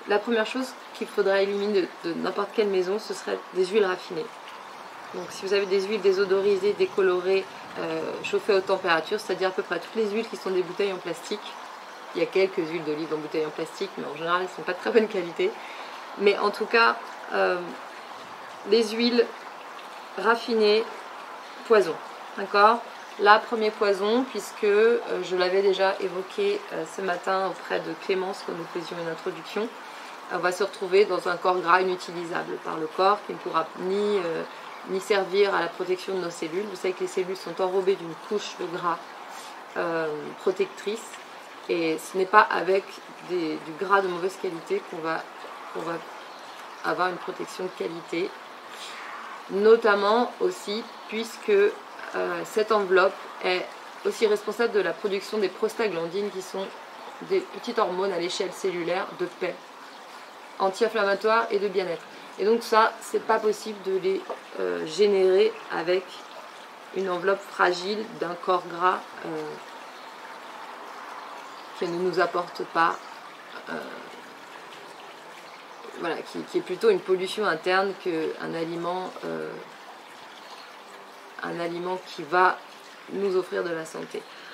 la première chose qu'il faudra éliminer de n'importe quelle maison, ce serait des huiles raffinées. Donc si vous avez des huiles désodorisées, décolorées, chauffées à haute température, c'est-à-dire à peu près toutes les huiles qui sont des bouteilles en plastique, il y a quelques huiles d'olive en bouteilles en plastique, mais en général elles ne sont pas de très bonne qualité. Mais en tout cas, les huiles raffinées, poison, d'accord? Là, premier poison, puisque je l'avais déjà évoqué ce matin auprès de Clémence quand nous faisions une introduction, on va se retrouver dans un corps gras inutilisable par le corps qui ne pourra ni servir à la protection de nos cellules. Vous savez que les cellules sont enrobées d'une couche de gras protectrice, et ce n'est pas avec du gras de mauvaise qualité qu'on va avoir une protection de qualité, notamment aussi puisque cette enveloppe est aussi responsable de la production des prostaglandines, qui sont des petites hormones à l'échelle cellulaire de paix, anti-inflammatoires et de bien-être. Et donc ça, c'est pas possible de les générer avec une enveloppe fragile d'un corps gras qui ne nous apporte pas, voilà, qui est plutôt une pollution interne qu'un aliment, qui va nous offrir de la santé.